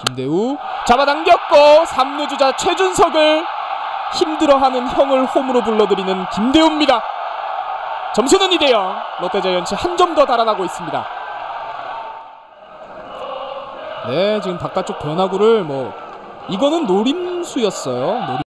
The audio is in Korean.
김대우 잡아당겼고 3루 주자 최준석을 힘들어하는 형을 홈으로 불러들이는 김대우입니다. 점수는 2대0. 롯데자이언츠 한 점 더 달아나고 있습니다. 네, 지금 바깥쪽 변화구를 이거는 노림수였어요.